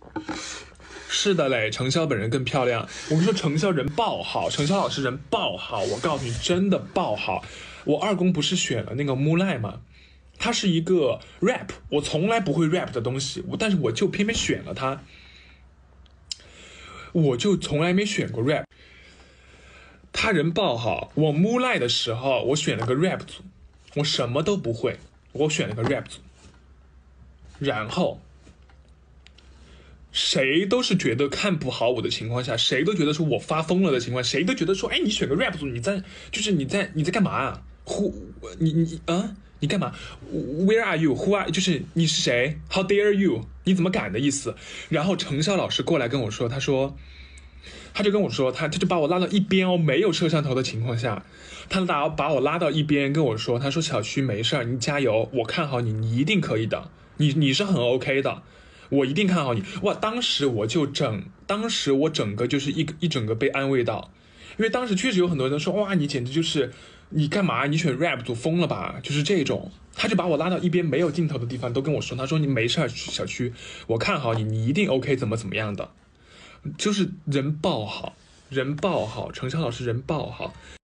是的嘞，程潇本人更漂亮。我跟你说，程潇人爆好，程潇老师人爆好，我告诉你，真的爆好。我二公不是选了那个 Moonlight 吗？它是一个 rap， 我从来不会 rap 的东西，但是我就偏偏选了它，我就从来没选过 rap。他人爆好，我 Moonlight 的时候，我选了个 rap 组，我什么都不会，我选了个 rap 组，然后。谁都是觉得看不好我的情况下，谁都觉得说我发疯了的情况，谁都觉得说，哎，你选个 rap 组，你在干嘛啊？你干嘛 ？Where are you? Who are？ 就是你是谁 ？How dare you？ 你怎么敢的意思？然后程潇老师过来跟我说，他就跟我说，他就把我拉到一边哦，没有摄像头的情况下，他把我拉到一边跟我说，他说小徐没事，你加油，我看好你，你一定可以的，你是很 OK 的。我一定看好你哇！当时我整个就是一整个被安慰到，因为当时确实有很多人说哇，你简直就是你干嘛？你选 rap 组疯了吧？就是这种，他就把我拉到一边没有镜头的地方，都跟我说，他说你没事，小区，我看好你，你一定 OK，怎么样的，就是人爆好，程潇老师人爆好。